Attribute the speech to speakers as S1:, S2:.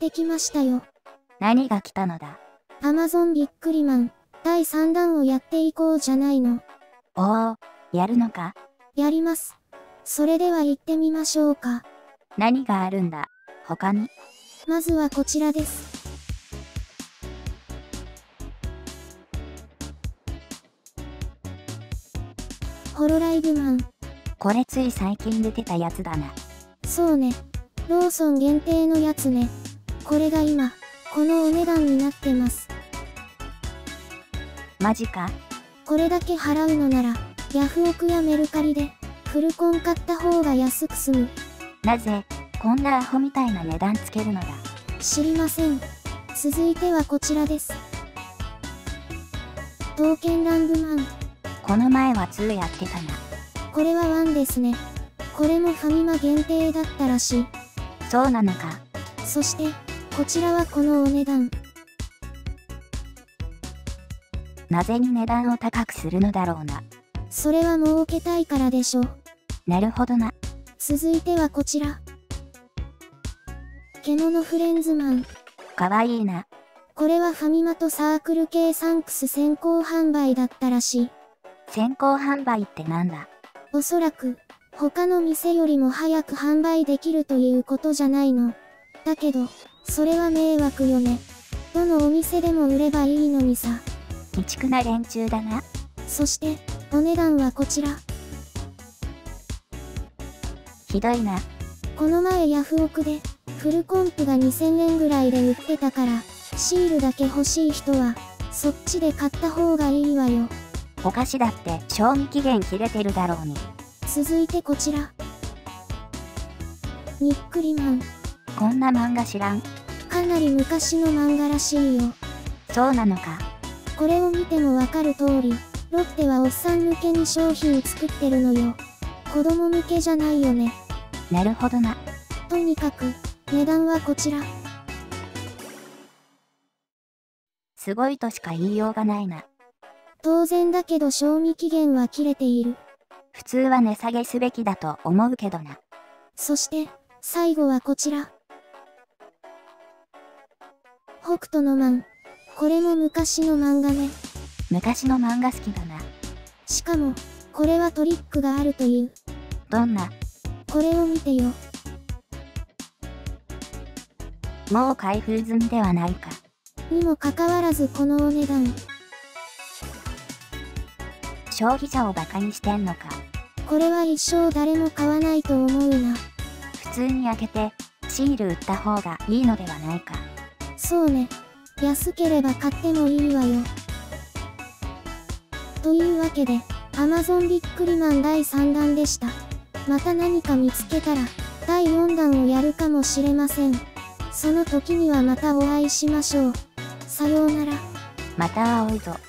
S1: てきましたよ。
S2: 何が来たのだ。
S1: Amazon ビックリマン、第3弾をやっていこうじゃないの。
S2: おお、やるのか。
S1: やります。それでは行ってみましょうか。
S2: 何があるんだ、他に。
S1: まずはこちらです。ホロライブマン。
S2: これつい最近出てたやつだな。
S1: そうね。ローソン限定のやつね。これが今、このお値段になってます。
S2: マジか。
S1: これだけ払うのなら、ヤフオクやメルカリで、フルコン買った方が安く済む。
S2: なぜ、こんなアホみたいな値段つけるのだ。
S1: 知りません。続いてはこちらです。刀剣乱舞マン。
S2: この前は2やってたな。
S1: これは1ですね。これもファミマ限定だったらしい。
S2: そうなのか。
S1: そして、こちらはこのお値段。
S2: なぜに値段を高くするのだろうな。
S1: それは儲けたいからでしょ。
S2: なるほどな。
S1: 続いてはこちら。獣フレンズマン。
S2: かわいいな。
S1: これはファミマとサークル系サンクス先行販売だったらしい。
S2: 先行販売ってなんだ。
S1: おそらく、他の店よりも早く販売できるということじゃないの。だけど、それは迷惑よね。どのお店でも売ればいいのにさ。
S2: 鬼畜な連中だな。
S1: そして、お値段はこちら。
S2: ひどいな。
S1: この前ヤフオクで、フルコンプが2000円ぐらいで売ってたから、シールだけ欲しい人は、そっちで買った方がいいわよ。
S2: お菓子だって賞味期限切れてるだろうに。
S1: 続いてこちら。にっくりマン。
S2: こんな漫画知らん。
S1: かなり昔の漫画らしいよ。
S2: そうなのか。
S1: これを見てもわかる通り、ロッテはおっさん向けに商品作ってるのよ。子供向けじゃないよね。
S2: なるほどな。
S1: とにかく、値段はこちら。
S2: すごいとしか言いようがないな。
S1: 当然だけど賞味期限は切れている。
S2: 普通は値下げすべきだと思うけどな。
S1: そして、最後はこちら。北斗のマン。これも昔の漫画ね。
S2: 昔の漫画好きだな。
S1: しかも、これはトリックがあるという。
S2: どんな？
S1: これを見てよ。
S2: もう開封済みではないか。
S1: にもかかわらずこのお値段。
S2: 消費者をバカにしてんのか。
S1: これは一生誰も買わないと思うな。
S2: 普通に開けて、シール売った方がいいのではないか。
S1: そうね。安ければ買ってもいいわよ。というわけで、Amazon ビックリマン第3弾でした。また何か見つけたら、第4弾をやるかもしれません。その時にはまたお会いしましょう。さようなら。
S2: また会おうぞ。